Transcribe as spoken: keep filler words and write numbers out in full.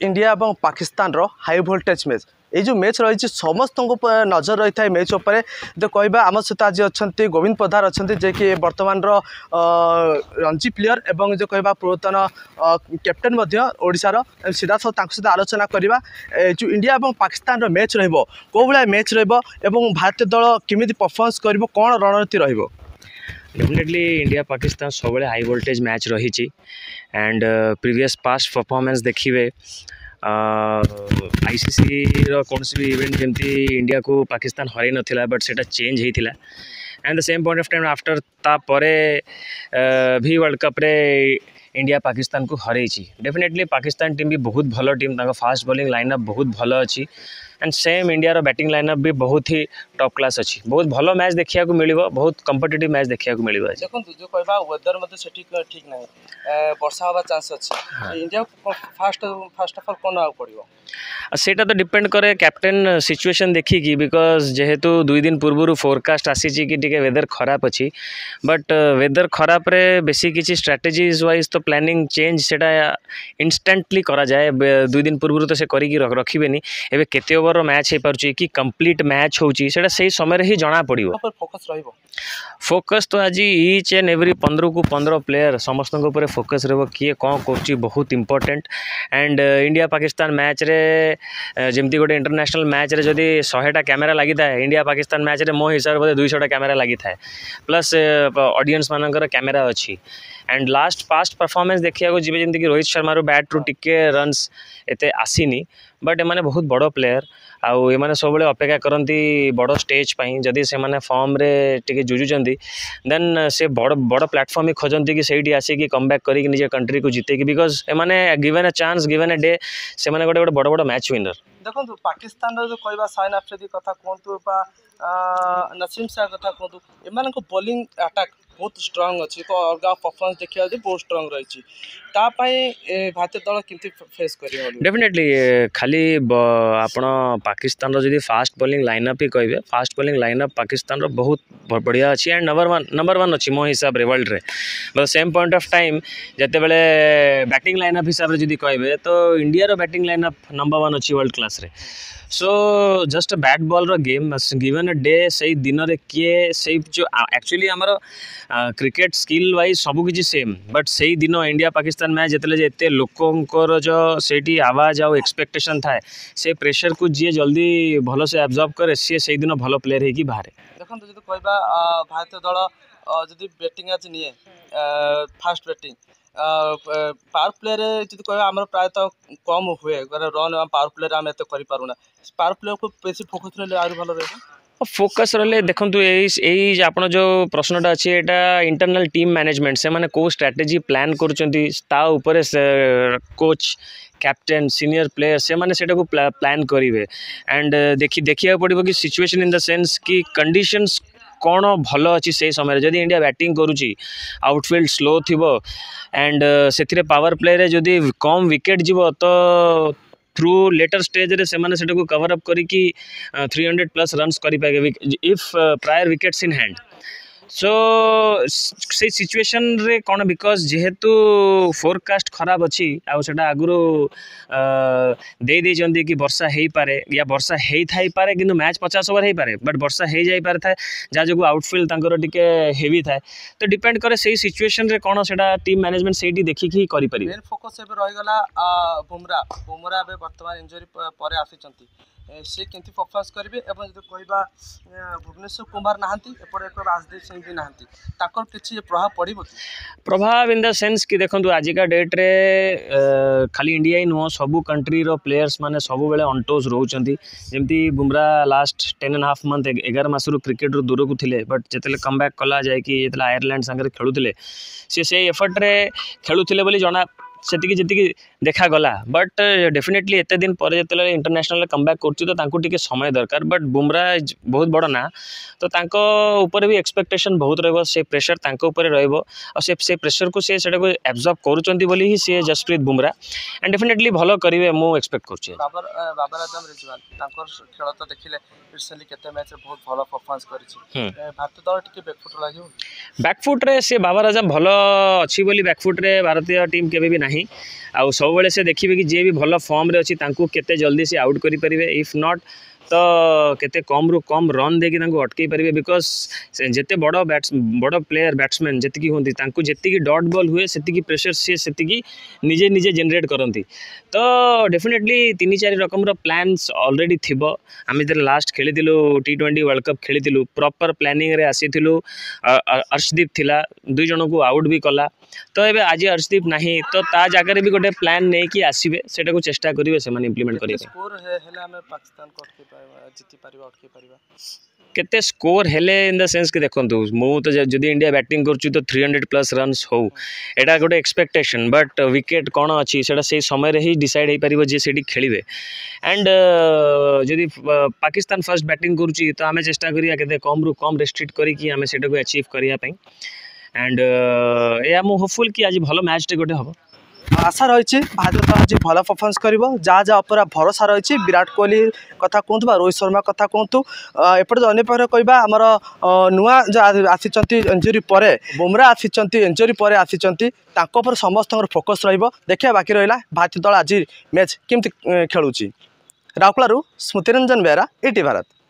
India और पाकिस्तान रो high voltage match ये जो मैच रही समस्त नजर रही है मैच उपर जो कहवा आम सहित आज अच्छा गोविंद पधार अच्छा जे कि बर्तमान रणजी प्लेयर एवं जो कहवा पूर्वतन कैप्टेन ओडिशार सीधा सहित आलोचना करवा जो इंडिया और पाकिस्तान मैच रही कौ भाया मैच रही भारतीय दल केमी परफॉर्मेंस कर कौन रणनीति रही डेफिनेटली इंडिया पाकिस्तान सब हाई वोल्टेज मैच रही एंड प्रीवियस पास्ट परफॉर्मेंस देखिए आईसीसी रो कौन भी इवेंट जमती इंडिया को पाकिस्तान हरई नाला बट सेटा चेंज होता and the same point of time after तापरे भी वर्ल्ड कप रे इंडिया पाकिस्तान को हरई डेफिनेटली पाकिस्तान टीम भी बहुत भल टीम फास्ट बॉलिंग लाइनअप बहुत भल अच्छी एंड सेम इंडिया रो बैटिंग लाइनअप भी बहुत ही टॉप क्लास अच्छी बहुत भल मैच देखा मिलो बहुत कंपिटिटिव मैच देखा मिलो देखो जो कहबा वेदर मते सेठी ठीक नाही वर्षा होबा चांस अछि India first first of all कोन आ पड़िबो सेटा तो डिपेंड करे कैप्टेन सिचुएशन देखिकी बिकॉज जेहेतु दुई दिन पूर्व फोरकास्ट आसी कि टिके वेदर खराब अच्छी बट वेदर खराब रे बेसी किसी स्ट्राटेजीज वाइज तो प्लानिंग चेंज सेटा इंस्टेंटली करा जाए दुई दिन पूर्व तो से करिकी रखिबेनी एबे केते ओवर रो मैच हे परची कि कंप्लीट मैच होची सेटा सही समय रे ही जणा पड़िबो पर फोकस रहिबो फोकस तो आज ईच एंड एवरी पंद्रह को पंद्रह प्लेयर समस्त ऊपर फोकस रहिबो किए कौन कर बहुत important and India Pakistan match रे जमती गोटे इंटरनेशनल मैच रे जदि शहेटा कैमेरा लगी था इंडिया पाकिस्तान मैच रे मो हिसाब से दुई सौ कैमेरा लगी था प्लस ऑडियंस मानकर कैमेरा अच्छी एंड लास्ट पास्ट परफॉर्मेंस देखा जी जमीक रोहित शर्मा रो बैट रू टिके रन्स एते आसीनी बट एमाने बहुत बड़ प्लेयर आउ एमाने सब बड़े अपेक्षा करती बड़ स्टेज पाई जदि से माने फॉर्म रे टिके जुजुचंती देन से बड़ बड़ प्लेटफॉर्म ही खोजती कि सही आसिक कम बैक करके निज कंट्री को जीते बिकॉज एमाने given a chance given a day से माने गोटे गोटे बड़ बड़ मैच विनर देखो पाकिस्तान जो कहवा साइन अफरीदी कथा कहतु नसीम शाह कथा कहतु एमान बॉलिंग अटैक बहुत स्ट्रांग अच्छी तो अलग परफॉर्मेंस देखा बहुत स्ट्रांग रही भारतीय दल केमती फेस कर डेफिनेटली खाली आपण पाकिस्तान रो जदी फास्ट बॉलिंग लाइनअप ही कहे फास्ट बॉलिंग लाइनअप पाकिस्तान रो बहुत बढ़िया अच्छी and number one number one अच्छी मो हिसाब रे वर्ल्ड रे but same point of time जते बेले बैटिंग लाइनअप हिसाब रे जदी कहे तो इंडिया रो बैटिंग लाइनअप नंबर वन अच्छी वर्ल्ड क्लास रे सो जस्ट बैट बॉल रो गेम गिवन अ डे सही दिन रे किए सही जो एक्चुअली आमर क्रिकेट स्किल वाइज सब किसी सेम बट सही दिन इंडिया पाकिस्तान मैच जिते एत लोकंर जो सेठी आवाज आउ एक्सपेक्टेशन थाए से प्रेशर को जी जल्दी भल से एब्जॉर्ब करे सी से दिन भल प्लेयर होगी बाहर देखो जो कहवा भारतीय दल जदि बैटिंग आज निए फास्ट बैटिंग पावर प्ले जी कह आम प्रायतः कम हुए रन पावर प्ले आम एत कर पावर प्ले को बेसी फोकस रही आज भल रहे फोकस रही देखो यही आप जो प्रश्नटा अच्छी यहाँ इंटरनल टीम मैनेजमेंट से माने को स्ट्रैटेजी प्लान कर कोच कैप्टेन सीनियर प्लेयर से माने सेटा को प्लान करेंगे एंड देखी देखिया पड़ो कि सिचुएशन इन द सेंस कि कंडीशंस कौन भल अच्छी से समय जदि इंडिया बैटिंग करुच्ची आउटफील्ड स्लो थी एंड से पावर प्ले रे जदि कम विकेट जीव तो थ्रू लेटर स्टेज रे से माने सेटा को कवर अप करी कि थ्री हंड्रेड प्लस रन्स करि पाए if prior wickets in hand so से सिचुएशन रे कौन बिकॉज जेहेतु फोरकास्ट खराब अच्छी आउ सेटा आगुरु दे दे जंदी कि वर्षा हेई पारे या वर्षा हेई थाई पारे किंतु मैच पचास ओवर हेई पारे बट वर्षा हेई जाई पारे था जा जो आउटफील्ड तांकर टिके हेवी थाए तो डिपेंड करे सही सिचुएशन रे कौन सेटा टीम मैनेजमेंट सेठी देखिक ही करि पारि मेन फोकस एबे रहि गला बुमरा बुमरा एबे वर्तमान इंजरी परे आसीचंती से केमती परफॉर्मेंस करेंगे एवं जो कहवा भुवनेश्वर कुमार नहांती एपटे एक राजदीप सिंह भी नहांती ताकर किछि प्रभाव पड़िबो प्रभाव इन द सेंस कि देखो आजिका डेट रे खाली इंडिया ही नुह सबू कंट्री रो प्लेयर्स माने सब बेले अंटोज रोचंती जेमती Bumrah last ten and half month एगार मास रु क्रिकेट रू दूर को थिले बट जेतेले कम बैक कला जाय कि जेतेले आयरलैंड संगे खेलुथिले से से एफर्ट रे खेलुथिले बोली जना सेतिकी जेतिकी देखा गला बट डेफिनेटली एते दिन पर जो इंटरनेशनल कमबैक कर समय दरकार बट बुमरा बहुत बड़ ना तो तांको ऊपर भी एक्सपेक्टेशन बहुत रहिबो से प्रेशर तांको ऊपर रहिबो और से से प्रेशर को से सेटा को एब्जॉर्ब करूचंती बोली ही से जसप्रीत बुमरा एंड डेफिनेटली भलो करिवे मो एक्सपेक्ट करछि बाबर बाबर आजम रिजवान तांकर खेल तो देखिले रिसेंटली केते मैच बहुत भलो परफॉर्मेंस करिछि भारतीय दल टिके बैकफुट लागियो बैकफुट रे से बाबर आजम भलो अछि बोली बैकफुट रे भारतीय टीम केबे भी नहीं आउ सब से देखिए कि जी भी भल फॉर्म रे अच्छी केते जल्दी से आउट करि परिबे इफ नॉट तो केते कम रु कम रन देकी अटकई पारे बिकज जिते बड़ बैट्स बड़ प्लेयर बैट्समैन जी होती जी डॉट बॉल हुए से प्रेशर सी से निजे निजे जनरेट करती तो डेफिनेटली तीन चार रकम प्लान्स ऑलरेडी थी आम जो लास्ट खेली टी ट्वेंटी वर्ल्ड कप खेली प्रॉपर प्लानिंग रे आसी अर्शदीप थिला दुई जन को आउट भी कला तो ये आज अर्शदीप नहीं तो ता जगह भी गोटे प्लान नहीं कि आसवे से चेष्टा करेंगे से इम्प्लीमेंट करेंगे केते स्कोर हेले इन द सेंस कि देखो मु तो जदि इंडिया बैटिंग करुँ तो थ्री हंड्रेड प्लस रन्स हो एटा गोटे एक्सपेक्टेशन बट विकेट कौन अच्छी से से समय ही डिसाइड हो पार जे से खेलिए एंड जदि पाकिस्तान फर्स्ट बैटिंग करुँची तो आम चेष्टा करिया कम रु कम रेस्ट्रिक्ट करके आम से अचीव करने एंड या मु होपफुल कि आज भल मैच टे गोटे हम आशा रही भारत आज भल परफॉर्मेंस कर जहाँ जहाँ पूरा भरोसा रही विराट कोहली कथा कहतु रोहित शर्मा कथा कहतु एपटे अन्य पाखे कहवा आमर नुआ आसी इंजुरी पर बुमरा आसी इंजुरी पर आसी समस्त फोकस देखिए बाकी रहा भारतीय दल आज मैच केमती खेलुची राउरकेला स्मृति रंजन बेहरा इटी भारत।